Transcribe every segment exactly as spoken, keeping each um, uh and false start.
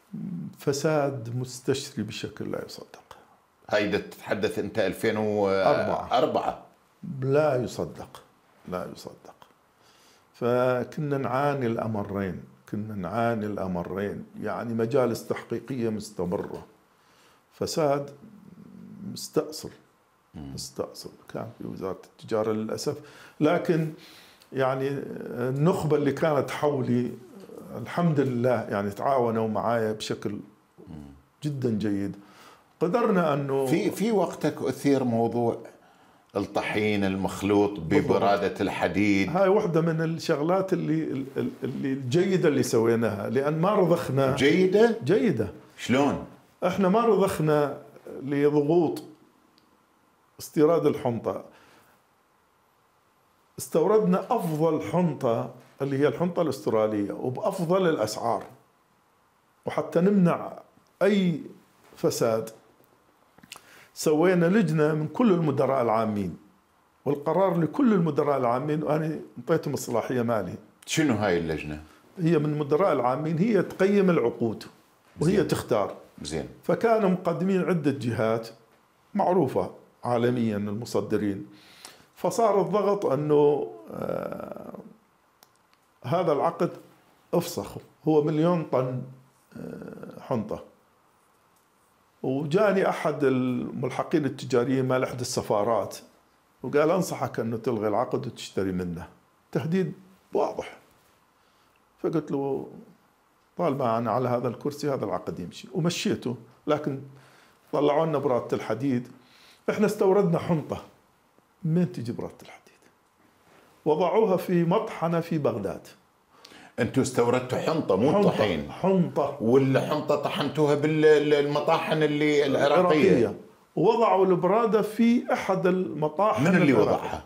فساد مستشري بشكل لا يصدق. هيدا تتحدث أنت ألفين وأربعة. لا يصدق، لا يصدق. فكنا نعاني الأمرين، كنا نعاني الأمرين، يعني مجالس تحقيقية مستمرة، فساد مستأصل مستأصل كان في وزارة التجارة للأسف. لكن يعني النخبة اللي كانت حولي الحمد لله يعني تعاونوا معايا بشكل جدا جيد. قدرنا أنه في في وقتك أثير موضوع الطحين المخلوط ببرادة الحديد. هاي واحدة من الشغلات اللي اللي الجيدة اللي سويناها، لأن ما رضخنا. جيدة؟ جيدة. شلون؟ احنا ما رضخنا لضغوط استيراد الحنطة، استوردنا أفضل حنطة اللي هي الحنطة الأسترالية وبأفضل الأسعار، وحتى نمنع أي فساد سوينا لجنة من كل المدراء العامين، والقرار لكل المدراء العامين، وأنا انطيتهم الصلاحية مالي. شنو هاي اللجنة؟ هي من المدراء العامين، هي تقيم العقود وهي زين. تختار. زين. فكانوا مقدمين عدة جهات معروفة عالميا المصدرين، فصار الضغط أنه آه هذا العقد افسخه، هو مليون طن آه حنطة. وجاني أحد الملحقين التجاريين مال إحدى السفارات وقال أنصحك أنه تلغي العقد وتشتري منه، تهديد واضح. فقلت له طالما أنا على هذا الكرسي هذا العقد يمشي، ومشيته. لكن طلعوا لنا برادة الحديد، إحنا استوردنا حنطة، من تجي برادة الحديد؟ وضعوها في مطحنة في بغداد. أنتوا استوردتوا حنطة مو حنطة طحين؟ حنطة. والحنطة طحنتوها بالمطاحن اللي العراقية، ووضعوا البرادة في أحد المطاحن. من اللي وضعها؟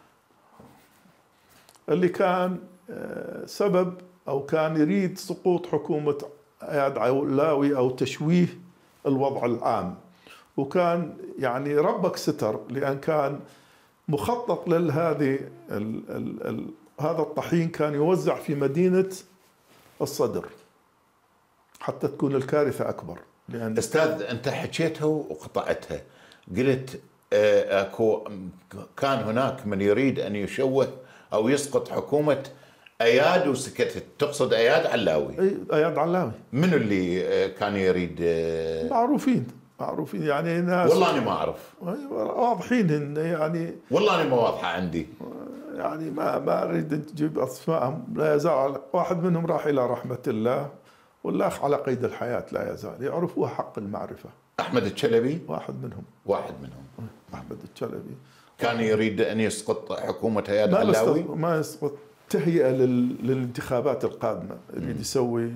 اللي كان سبب أو كان يريد سقوط حكومة اياد علاوي أو تشويه الوضع العام، وكان يعني ربك ستر، لأن كان مخطط لهذه هذا الطحين كان يوزع في مدينة الصدر حتى تكون الكارثة أكبر. لأن أستاذ أنت حكيتها وقطعتها، قلت أكو كان هناك من يريد أن يشوه أو يسقط حكومة اياد وسكتت، تقصد اياد علاوي؟ اي اياد علاوي. من اللي كان يريد؟ معروفين معروفين يعني ناس. والله انا ما اعرف. واضحين إن يعني والله انا ما واضحه عندي. يعني ما ما اريد تجيب اسمائهم، لا يزال واحد منهم راح الى رحمه الله، والاخ على قيد الحياه لا يزال، يعرفوها حق المعرفه. احمد الشلبي واحد منهم. واحد منهم احمد الشلبي كان يريد ان يسقط حكومه اياد علاوي. ما يسقط، تهيئة للانتخابات القادمة، يريد يسوي.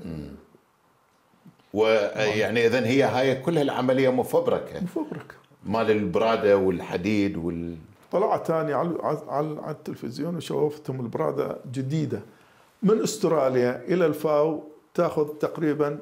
ويعني إذن هي هاي كلها العملية مفبركة مفبركة مال البرادة والحديد وال. طلعت ثاني على على التلفزيون وشوفتهم البرادة جديدة من استراليا إلى الفاو، تأخذ تقريبا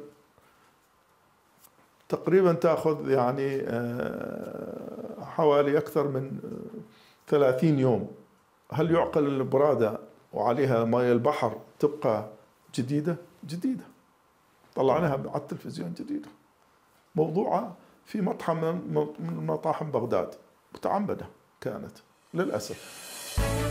تقريبا تأخذ يعني حوالي أكثر من ثلاثين يوم. هل يعقل البرادة وعليها ماء البحر تبقى جديدة؟ جديدة. طلعناها على التلفزيون جديدة، موضوعة في مطحن من مطاحن بغداد، متعمدة كانت للأسف.